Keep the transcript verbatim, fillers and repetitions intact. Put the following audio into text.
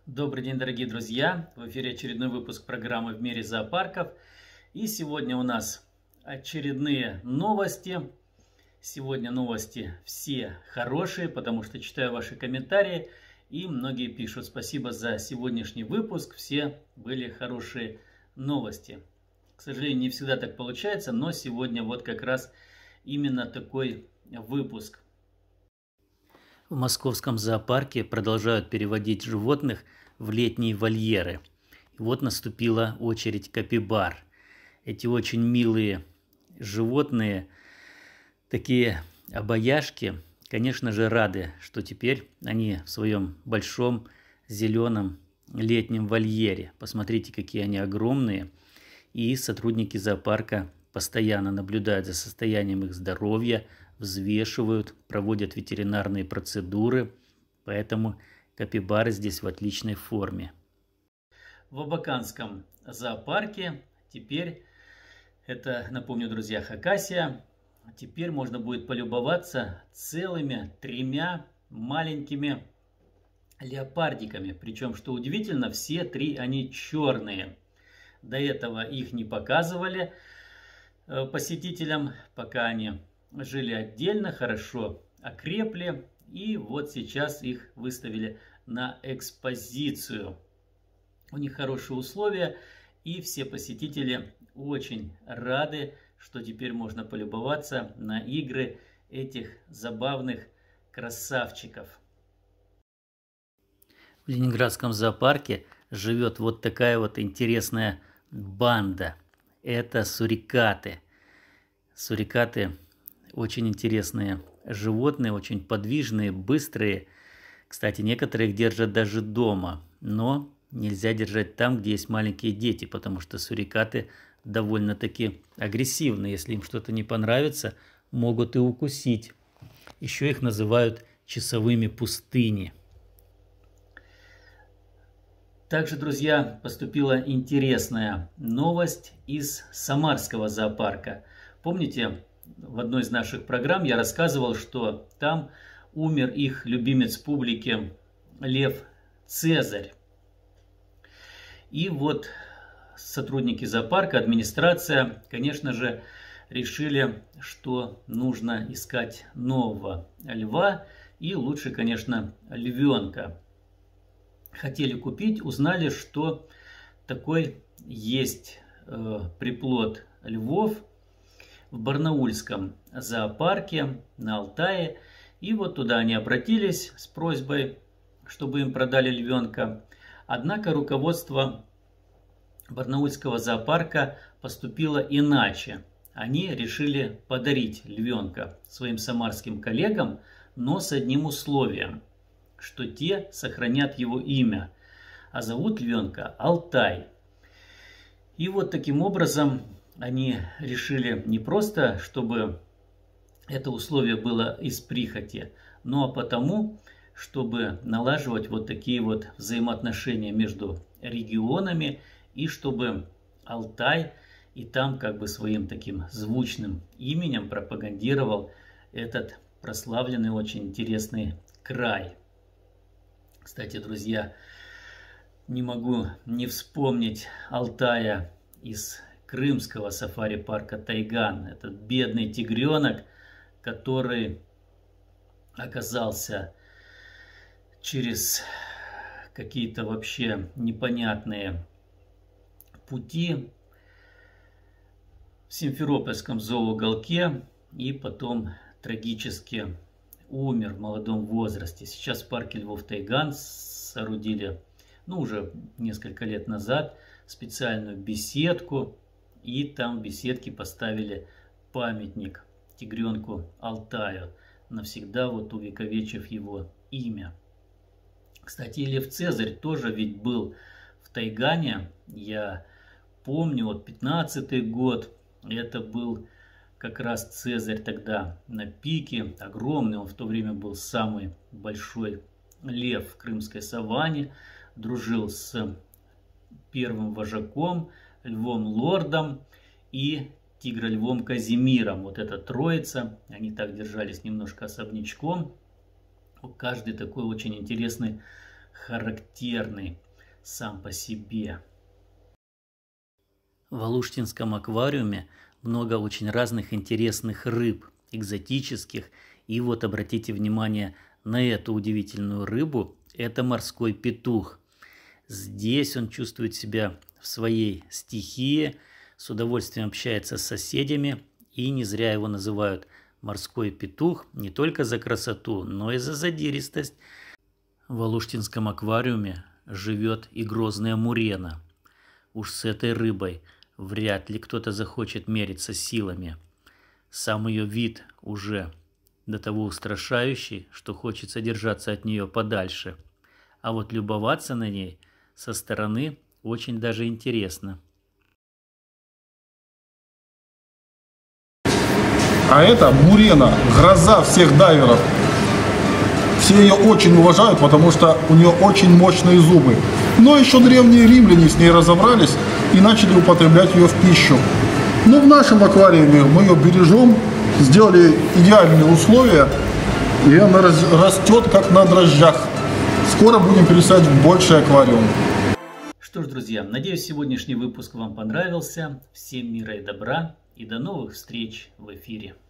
Добрый день, дорогие друзья! В эфире очередной выпуск программы «В мире зоопарков». И сегодня у нас очередные новости. Сегодня новости все хорошие, потому что читаю ваши комментарии. И многие пишут: спасибо за сегодняшний выпуск, все были хорошие новости. К сожалению, не всегда так получается, но сегодня вот как раз именно такой выпуск. В московском зоопарке продолжают переводить животных в летние вольеры. И вот наступила очередь капибар. Эти очень милые животные, такие обаяшки, конечно же, рады, что теперь они в своем большом зеленом летнем вольере. Посмотрите, какие они огромные. И сотрудники зоопарка постоянно наблюдают за состоянием их здоровья, взвешивают, проводят ветеринарные процедуры, поэтому капибары здесь в отличной форме. В Абаканском зоопарке теперь, это, напомню, друзья, Хакасия, теперь можно будет полюбоваться целыми тремя маленькими леопардиками. Причем, что удивительно, все три они черные. До этого их не показывали посетителям, пока они жили отдельно, хорошо окрепли, и вот сейчас их выставили на экспозицию. У них хорошие условия, и все посетители очень рады, что теперь можно полюбоваться на игры этих забавных красавчиков. В Ленинградском зоопарке живет вот такая вот интересная банда. Это сурикаты. Сурикаты очень интересные животные, очень подвижные, быстрые. Кстати, некоторые их держат даже дома, но нельзя держать там, где есть маленькие дети, потому что сурикаты довольно-таки агрессивны. Если им что-то не понравится, могут и укусить. Еще их называют часовыми пустыни. Также, друзья, поступила интересная новость из Самарского зоопарка. Помните, в одной из наших программ я рассказывал, что там умер их любимец публики лев Цезарь. И вот сотрудники зоопарка, администрация, конечно же, решили, что нужно искать нового льва и лучше, конечно, львенка. Хотели купить, узнали, что такой есть э, приплод львов в Барнаульском зоопарке на Алтае. И вот туда они обратились с просьбой, чтобы им продали львенка. Однако руководство Барнаульского зоопарка поступило иначе. Они решили подарить львенка своим самарским коллегам, но с одним условием, что те сохранят его имя, а зовут львенка Алтай. И вот таким образом они решили не просто, чтобы это условие было из прихоти, но а потому, чтобы налаживать вот такие вот взаимоотношения между регионами, и чтобы Алтай и там как бы своим таким звучным именем пропагандировал этот прославленный, очень интересный край. Кстати, друзья, не могу не вспомнить Алтая из крымского сафари-парка Тайган. Этот бедный тигренок, который оказался через какие-то вообще непонятные пути в Симферопольском зооуголке и потом трагически умер в молодом возрасте. Сейчас в парке львов Тайган соорудили, ну, уже несколько лет назад, специальную беседку. И там в беседке поставили памятник тигренку Алтаю, навсегда вот увековечив его имя. Кстати, лев Цезарь тоже ведь был в Тайгане. Я помню, вот пятнадцатый год, это был как раз Цезарь тогда на пике, огромный, он в то время был самый большой лев в крымской саванне, дружил с первым вожаком, львом-лордом и тигрольвом Казимиром. Вот эта троица, они так держались немножко особнячком. Каждый такой очень интересный характерный сам по себе. В Алуштинском аквариуме много очень разных интересных рыб, экзотических. И вот обратите внимание на эту удивительную рыбу. Это морской петух. Здесь он чувствует себя в своей стихии, с удовольствием общается с соседями. И не зря его называют морской петух не только за красоту, но и за задиристость. В Алуштинском аквариуме живет и грозная мурена. Уж с этой рыбой вряд ли кто-то захочет мериться силами. Сам ее вид уже до того устрашающий, что хочется держаться от нее подальше. А вот любоваться на ней со стороны очень даже интересно. А это мурена, гроза всех дайверов. Все ее очень уважают, потому что у нее очень мощные зубы. Но еще древние римляне с ней разобрались и начали употреблять ее в пищу. Но в нашем аквариуме мы ее бережем, сделали идеальные условия, и она растет как на дрожжах. Скоро будем пересадить в больший аквариум. Что ж, друзья, надеюсь, сегодняшний выпуск вам понравился. Всем мира и добра и до новых встреч в эфире.